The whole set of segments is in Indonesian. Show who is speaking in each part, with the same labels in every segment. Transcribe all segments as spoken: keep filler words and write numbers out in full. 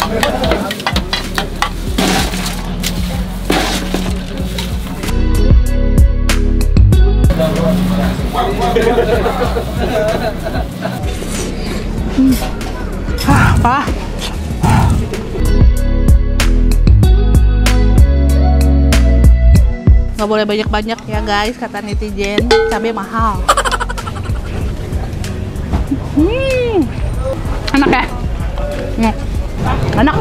Speaker 1: Hmm. Ah, apa? Nggak boleh banyak-banyak ya guys, kata netizen. Cabai mahal. Hmm, enak ya? Hmm. Enak.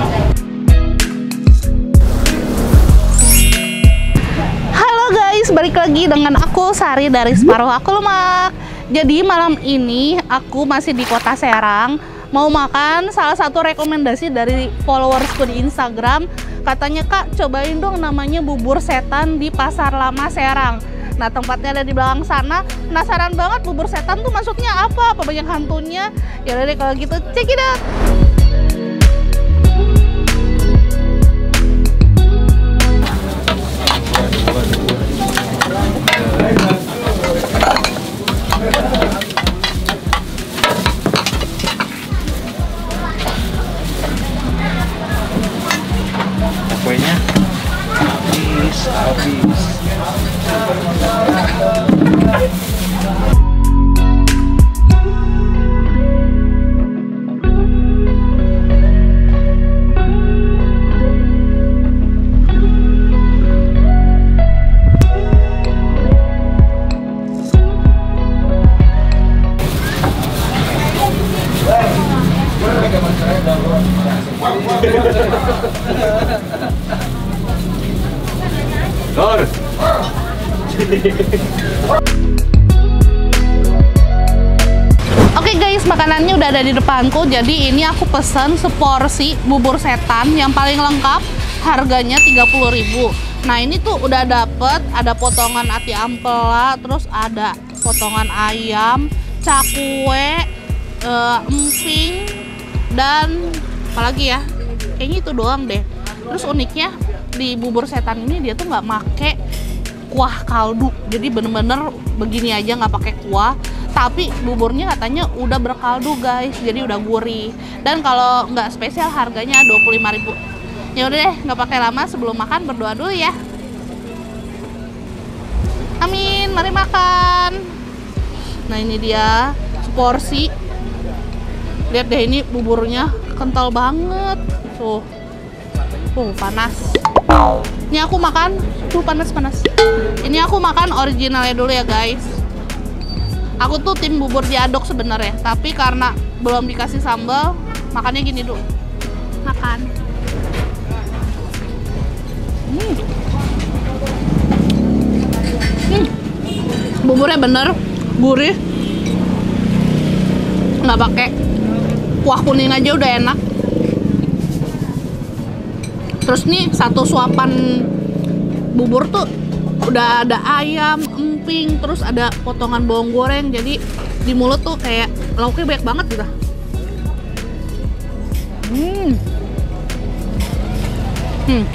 Speaker 1: Halo guys, balik lagi dengan aku Sari dari Separuh Aku Lemak. Jadi malam ini aku masih di Kota Serang, mau makan salah satu rekomendasi dari followersku di Instagram. Katanya, Kak, cobain dong namanya bubur setan di Pasar Lama Serang. Nah, tempatnya ada di belakang sana. Penasaran banget bubur setan tuh maksudnya apa? Apa banyak hantunya? Ya udah deh kalau gitu, check it out.
Speaker 2: Kuenya habis habis. Lor.
Speaker 1: Oke guys, makanannya udah ada di depanku. Jadi ini aku pesen seporsi bubur setan yang paling lengkap. Harganya tiga puluh ribu. Nah, ini tuh udah dapet ada potongan ati ampela, terus ada potongan ayam, cakwe, uh, emping, dan apalagi ya, kayaknya itu doang deh. Terus uniknya di bubur setan ini dia tuh nggak make kuah kaldu, jadi bener-bener begini aja nggak pakai kuah. Tapi buburnya katanya udah berkaldu guys, jadi udah gurih. Dan kalau nggak spesial harganya dua puluh lima ribu. Ya udah deh, nggak pakai lama, sebelum makan berdoa dulu ya. Amin, mari makan. Nah, ini dia seporsi. Lihat deh, ini buburnya kental banget. Tuh. Tuh, panas. Ini aku makan, tuh panas-panas. Ini aku makan originalnya dulu ya guys. Aku tuh tim bubur diaduk sebenarnya, tapi karena belum dikasih sambal, makannya gini dulu. Makan. Hmm. Hmm. Buburnya bener gurih, nggak pakai kuah kuning aja udah enak. Terus nih satu suapan bubur tuh udah ada ayam, emping, terus ada potongan bawang goreng. Jadi di mulut tuh kayak lauknya banyak banget gitu. Hmm. Hmm.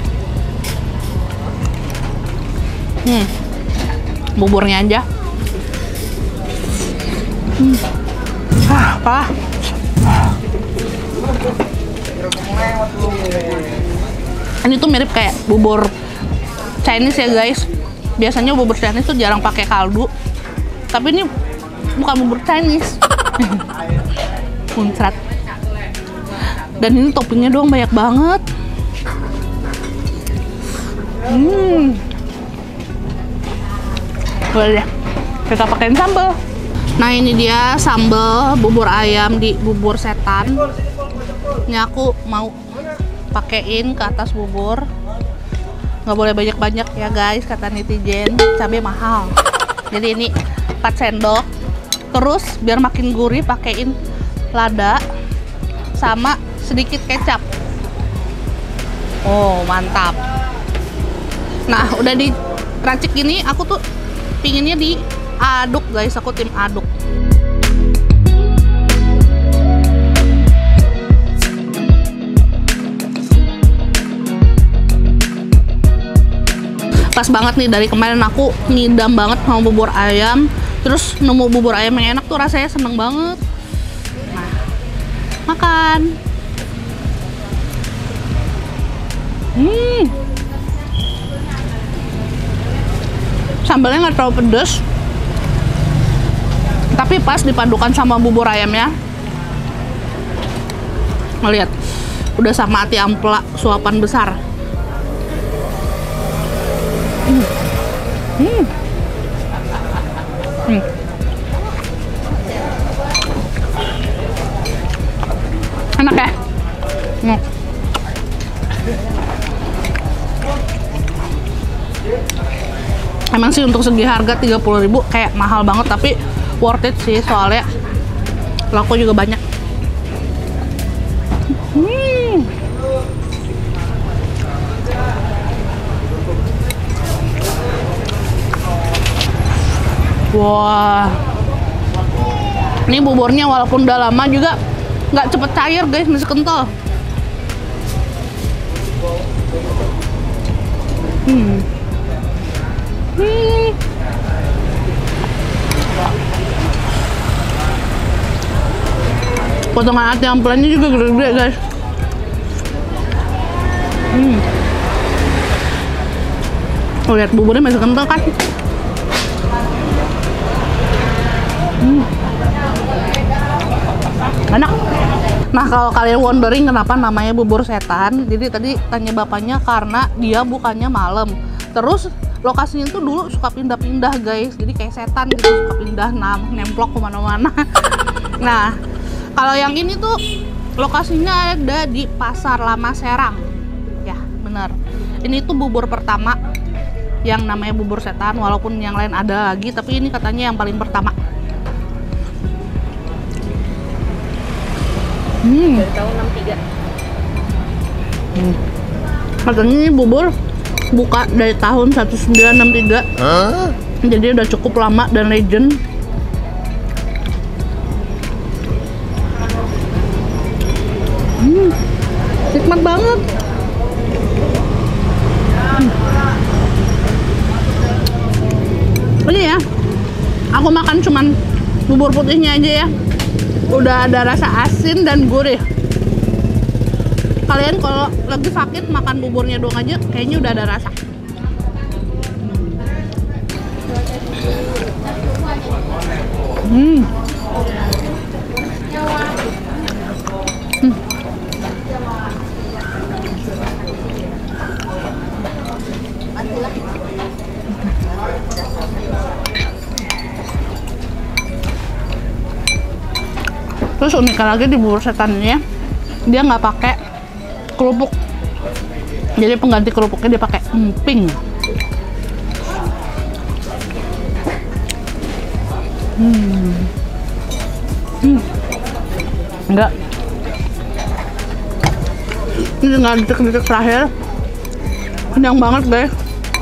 Speaker 1: Hmm. Buburnya aja. Hmm. Ah, apa? Ini tuh mirip kayak bubur Chinese ya guys. Biasanya bubur Chinese tuh jarang pakai kaldu, tapi ini bukan bubur Chinese. Muncrat. Dan ini toppingnya doang banyak banget. Hmm. Boleh deh, kita pakein sambal. Nah, ini dia sambal bubur ayam di bubur setan. Ini aku mau pakein ke atas bubur. Nggak boleh banyak-banyak ya guys, kata netizen. Cabai mahal. Jadi ini empat sendok. Terus biar makin gurih pakein lada sama sedikit kecap. Oh, mantap. Nah, udah diracik gini, aku tuh pinginnya diaduk guys. Aku tim aduk. Pas banget nih, dari kemarin aku ngidam banget sama bubur ayam, terus nemu bubur ayam yang enak tuh rasanya seneng banget. Nah, makan. Hmm. Sambalnya nggak terlalu pedas, tapi pas dipadukan sama bubur ayamnya. Ngeliat, udah sama ati ampela suapan besar. Hmm. Hmm. Hmm. Enak ya? Hmm. Emang sih untuk segi harga tiga puluh ribu kayak mahal banget, tapi worth it sih soalnya laku juga banyak. Hmm. Wah, ini buburnya walaupun udah lama juga nggak cepet cair guys, masih kental. Hmm. Hmm. Potongan ati ampelannya juga gede-gede guys. Hmm. Oh, lihat buburnya masih kental kan? Hmm. Enak. Nah, kalau kalian wondering kenapa namanya bubur setan, jadi tadi tanya bapaknya karena dia bukannya malam. Terus lokasinya tuh dulu suka pindah-pindah guys, jadi kayak setan gitu, suka pindah nam nemplok kemana-mana. Nah, kalau yang ini tuh lokasinya ada di Pasar Lama Serang. Ya, bener. Ini tuh bubur pertama yang namanya bubur setan, walaupun yang lain ada lagi, tapi ini katanya yang paling pertama. Hmm.
Speaker 3: Dari tahun enam tiga.
Speaker 1: Hmm. Katanya ini bubur buka dari tahun seribu sembilan ratus enam puluh tiga. Huh? Jadi udah cukup lama dan legend. Hmm. Nikmat banget. Hmm. Ini ya, aku makan cuman bubur putihnya aja ya, udah ada rasa asin dan gurih. Kalian kalau lagi sakit makan buburnya doang aja kayaknya udah ada rasa. Hmm. Hmm. Terus uniknya lagi di bubur setan ini ya, dia nggak pakai kerupuk, jadi pengganti kerupuknya dia pakai emping. Hmm. Hmm. Enggak. Ini tinggal detik-detik terakhir, kenyang banget guys.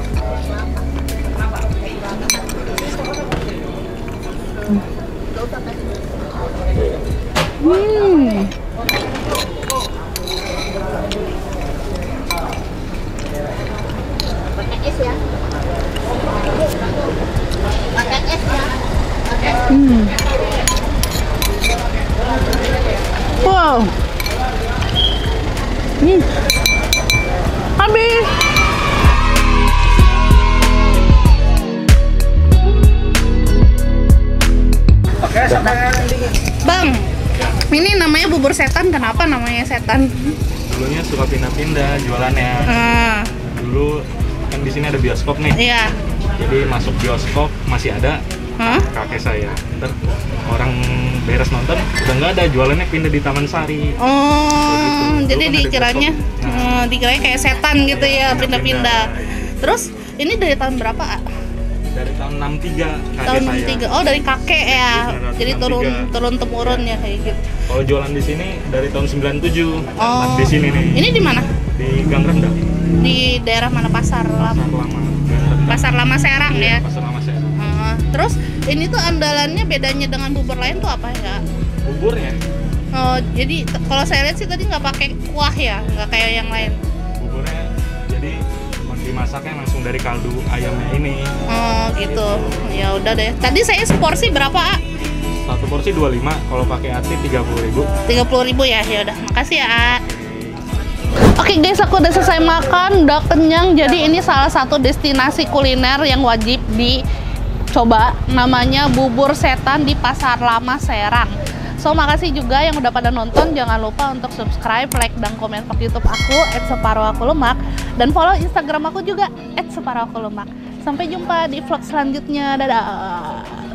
Speaker 1: Hmm. Hmm.
Speaker 3: Pakai es ya. Pakai es ya.
Speaker 1: Hmm. Wow. Hmm. Habis.
Speaker 2: Oke, sampai
Speaker 1: Bang, ini namanya bubur setan. Kenapa namanya setan?
Speaker 2: dulunya suka pindah-pindah jualannya.
Speaker 1: Ah,
Speaker 2: Dulu kan di sini ada bioskop nih.
Speaker 1: iya.
Speaker 2: Jadi masuk bioskop masih ada
Speaker 1: Hah?
Speaker 2: kakek saya. Ntar orang beres nonton udah nggak ada, jualannya pindah di Taman Sari.
Speaker 1: Oh,
Speaker 2: Begitu.
Speaker 1: jadi
Speaker 2: Dulu kan ada
Speaker 1: dikiranya,
Speaker 2: bioskop. Nah.
Speaker 1: eh, dikiranya kayak setan gitu ya, pindah-pindah. Terus ini dari tahun berapa? A?
Speaker 2: Dari tahun enam tiga kakek
Speaker 1: Tahun
Speaker 2: saya.
Speaker 1: tiga. Oh, dari kakek ya.
Speaker 2: Generasi
Speaker 1: Jadi
Speaker 2: enam
Speaker 1: turun
Speaker 2: tiga.
Speaker 1: turun temurun ya kayak gitu.
Speaker 2: Kalau jualan di sini dari tahun sembilan tujuh.
Speaker 1: Oh.
Speaker 2: Pas di sini nih.
Speaker 1: Ini di mana?
Speaker 2: Di Gang Rendah.
Speaker 1: Di daerah mana? Pasar Lama.
Speaker 2: Pasar Lama. Gang Rendah.
Speaker 1: Pasar Lama Serang
Speaker 2: Iya,
Speaker 1: ya.
Speaker 2: Pasar Lama Serang.
Speaker 1: Eh, terus ini tuh andalannya bedanya dengan bubur lain tuh apa ya?
Speaker 2: Buburnya.
Speaker 1: Oh, jadi t- kalau saya lihat sih tadi nggak pakai kuah ya, nggak kayak yang lain.
Speaker 2: Buburnya jadi dimasaknya langsung dari kaldu ayamnya ini.
Speaker 1: Oh gitu. Ya udah deh. Tadi saya seporsi berapa? A?
Speaker 2: Satu porsi dua puluh lima, kalau pakai ati tiga puluh ribu.
Speaker 1: tiga puluh ribu ya. Ya udah. Makasih ya. A. Oke guys, aku udah selesai makan, udah kenyang. Jadi ini salah satu destinasi kuliner yang wajib dicoba. Namanya Bubur Setan di Pasar Lama Serang. So, makasih juga yang udah pada nonton. Jangan lupa untuk subscribe, like, dan komen vlog YouTube aku et separuhakulemak, dan follow Instagram aku juga et separuhakulemak. Sampai jumpa di vlog selanjutnya. Dadah.